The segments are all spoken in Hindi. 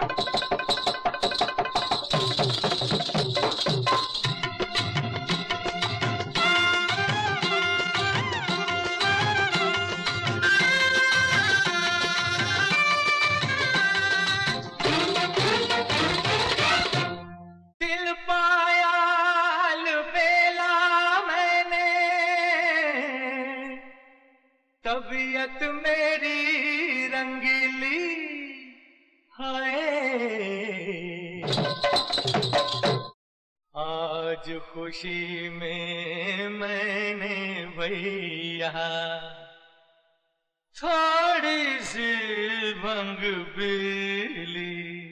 तबीयत मेरी रंगीली है, आज खुशी में मैंने भैया थोड़ी सी भंग पीली।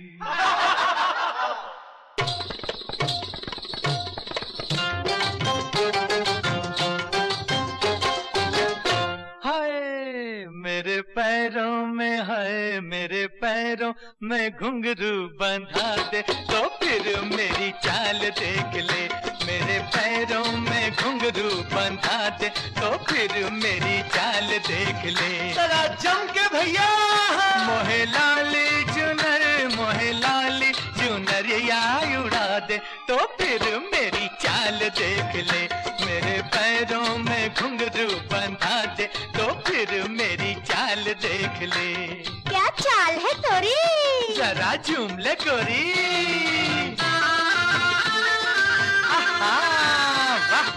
मेरे पैरों में है, मेरे पैरों में घुंघरू बंधा दे तो फिर मेरी चाल देख ले। मेरे पैरों में घुंघरू बंधा दे तो फिर मेरी चाल देख ले। जरा जम के भैया मोहे लाली चुनर, मोहे लाली चुनरिया उड़ा दे तो फिर मेरी चाल देख ले। मेरे पैरों में घुंघरू बंधा दे तो फिर मेरी चाल देख ले। क्या चाल है तोरी? जरा झूम ले गोरी। वाह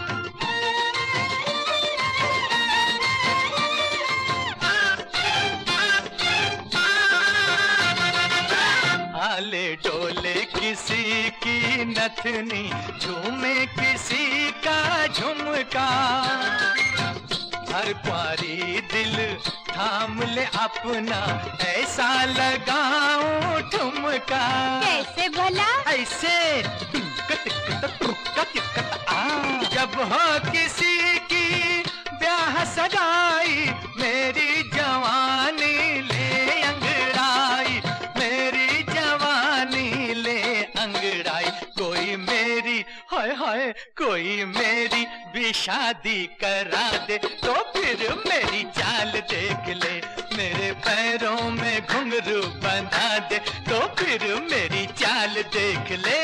आले डोले किसी की नथनी, झूमे किसी का झुमका। हर क्वारी दिल थाम ले अपना, ऐसा लगाऊं ठुमका। कैसे भला? ऐसे जब हो किसी की ब्याह सगाई, मेरी जवानी ले अंगड़ाई, मेरी जवानी ले अंगड़ाई। कोई मेरी हाय हाय, कोई मेरी भी शादी करा दे तो फिर मेरी चाल देख ले। मेरे पैरों में घुंघरू बंधा दे तो फिर मेरी चाल देख ले।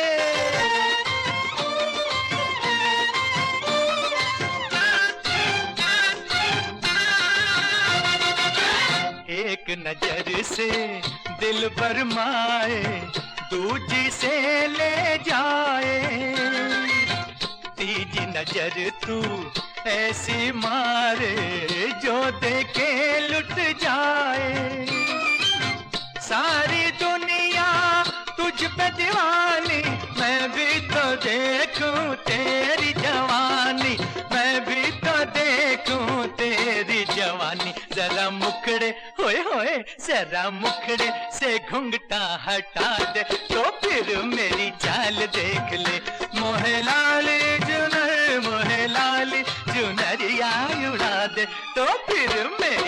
एक नजर से दिल बरमाए, दूजी से ले जाए। तीजी नजर तू ऐसी मारे जो देखे लुट जाए। सारी दुनिया तुझ पे दीवानी, मैं भी तो देखूं तेरी जवानी, मैं भी तो देखूं तेरी जवानी। जरा मुखड़े होए होए, जरा मुखड़े से घुंघटा हटा दे तो फिर मेरी चाल देख ले। मोहे लाली चुनर, मोहे लाली चुनरिया उड़ा दे तो फिर मेरी